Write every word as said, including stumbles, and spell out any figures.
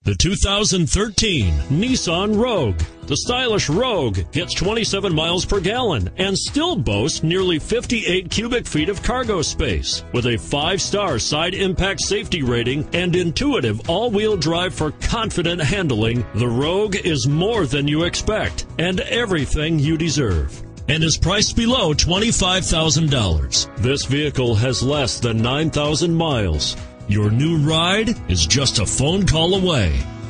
The two thousand thirteen Nissan Rogue. The stylish Rogue gets twenty-seven miles per gallon and still boasts nearly fifty-eight cubic feet of cargo space. With a five-star side impact safety rating and intuitive all-wheel drive for confident handling, the Rogue is more than you expect and everything you deserve, and is priced below twenty-five thousand dollars. This vehicle has less than nine thousand miles. Your new ride is just a phone call away.